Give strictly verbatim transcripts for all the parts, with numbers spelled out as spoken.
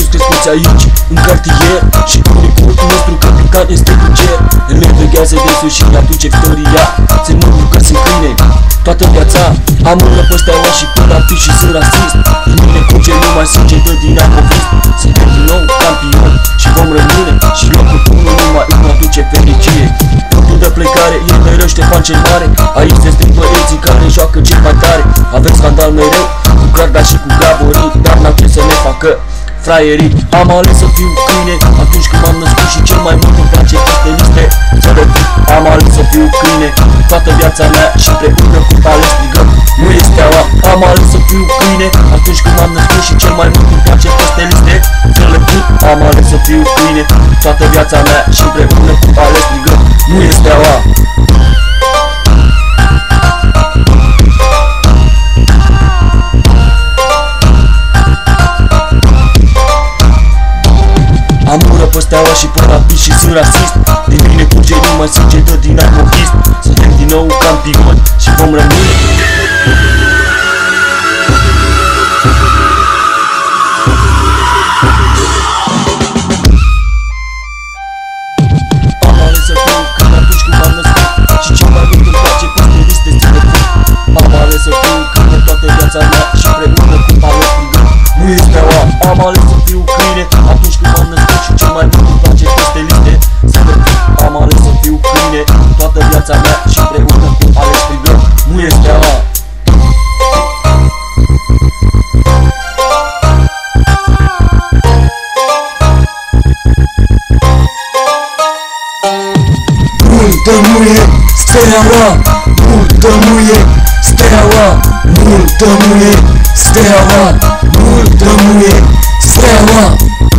fost crescuți aici, în cartier, și unicul nostru capitan este cu cer. El ne veghează de sus și ne aduce victoria. Se mândru că sunt câine toată viața. Am mână pe steaua și pe la pic și sunt rasist. Din mine curge numai sânge de dinamovist. Suntem din nou campioni și vom rămâne, și locul unu numai îmi aduce fericire. Punctul de plecare e mereu Ștefan cel Mare. Aici se stric băieții care joacă cel mai tare. Avem scandal mereu cu Garda și cu Gaborii, dar n-au ce să ne facă fraierii. Am ales să fiu câine atunci când m-am născut și cel mai mult îmi place peste liste să le duc. Am ales să fiu câine toată viața mea și împreună cu tale strigăm, nu e steaua. Am ales să fiu câine atunci când m-am născut și cel mai mult îmi place peste liste să le duc. Am ales să fiu câine toată viața mea și împreună cu tale strigăm, nu e steaua. Am ură pe steaua și pe rapid și sunt rasist. Din mine curge numai sânge de dinamovist. Suntem din nou campioni și vom rămâne. Am ales să fiu când atunci când m-am născut și cel mai mult îmi place peste liste să le duc. Am ales să fiu câine toată viața mea și împreună cu tale strigăm, nu e steaua. Am ales să fiu câine atunci când m-am născut și cel mai mult îmi place peste liste să le duc. Am ales să fiu câine toată viața mea și împreună cu tale strigăm, nu e steaua. Multă nu e steaua, multă nu e steaua, multă nu e steaua, multă nu e steaua.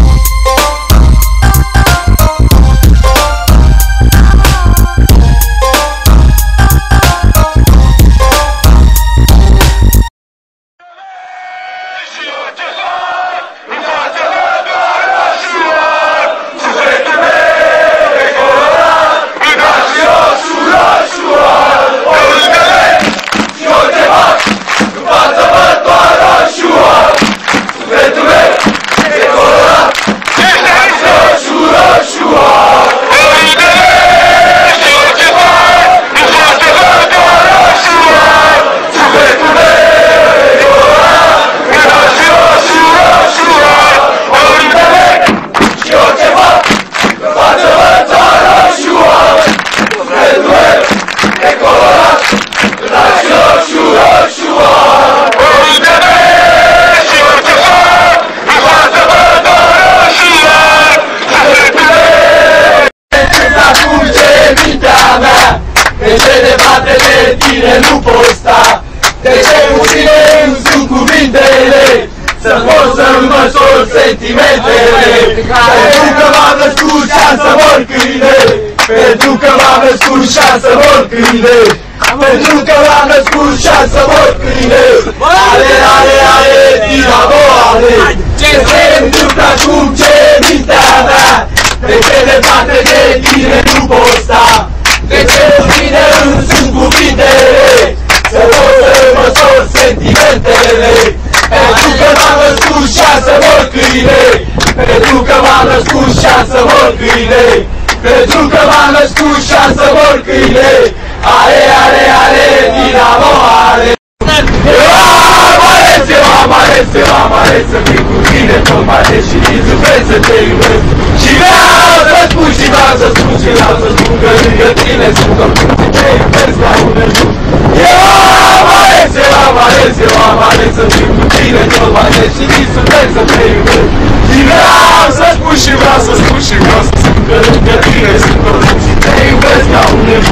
Nu poți sta. De ce nu ține în sunt cuvintele să pot să-mi măsor sentimentele? Pentru că m-am născut și-am să mor câine, pentru că m-am născut și-am să mor câine, pentru că m-am născut și-am să mor câine. Ale, ale, ale, Dinamo, ale. Ce se întâmplă acum, ce e mintea mea? De ce departe de tine nu pot sta? De ce nu ține în sunt cuvintele să pot să măsor sentimentele? Pentru că m-am născut și-am să mor câine, pentru că m-am născut și-am să mor câine, pentru că m-am născut și-am să mor câine. Ale, ale, ale, Dinamo, ale. Eu am ales, eu am ales, eu am ales să fiu cu tine tot mai des și iubesc să te iubesc. Și vreau să spun și vreau să spun și vreau să spun că lângă tine sunt oricum și te iubesc la un înjur. Eu am ales, eu am ales, eu am ales să fiu cu tine tot mai des și iubesc să te iubesc. Și vreau să spun și vreau să spun și vreau să spun că lângă tine sunt oricum și te iubesc la un înjur.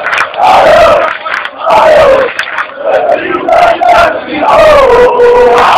Oh,